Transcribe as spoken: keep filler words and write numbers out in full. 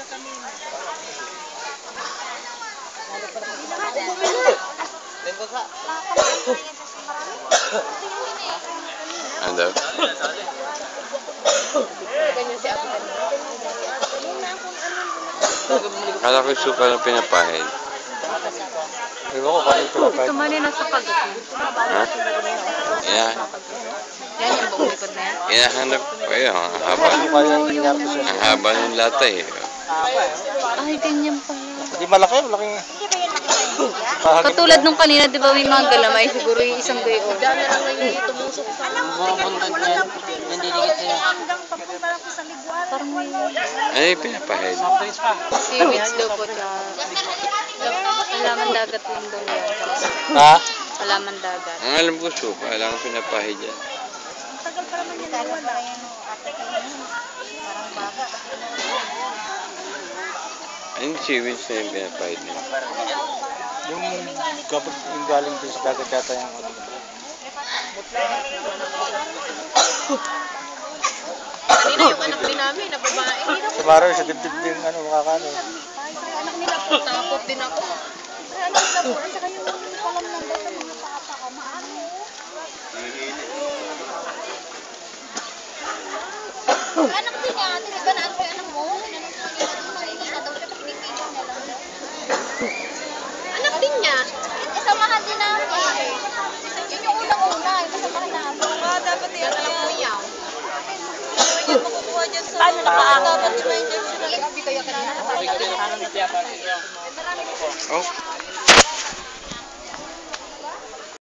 Ano? Kala ko yung suka na pinapahid. Ewan ko kung pinapahid. Ito man yung nasa kagat mo. Ha? Yan. Yan yung buong likod na yan. Hinahanap ko yun. Ang haba. Ang haba ng lata eh. Ay, ganyan pala. Hindi malaki, malaki. Katulad nung kanina, di ba may mga galamay? Siguro yung isang gayon. Diyan na lang ngayon tumusok sa mga content niya. Hindi dikit niya. Parang may Ano yung pinapahid? seaweeds daw po siya. Alaman dagat yung daw yan. Ha? Alaman dagat. Ang alam ko suka. Alam ko pinapahid yan. Ano yung seaweeds na yung pinapahid niya? Yung, kapag yung galing dun sa dagat yata yung ano. Kanina yung anak din namin, na babae. Si Maro, sa dibdib din, ano, makakano. Takot din ako. Anak din niya, di ba naan ko yung anak mo? Mainis na daw siya, pagpipigil na lang. Anak din niya. Kasamahan din namin. Yun yung unang-una, yung kasamahan namin. Ah, dapat yan alam mo yan. Yan makukuha dyan sa... Paano nakaano? Dapat sila yung dyan sila. Sabi kaya kanina. Oh.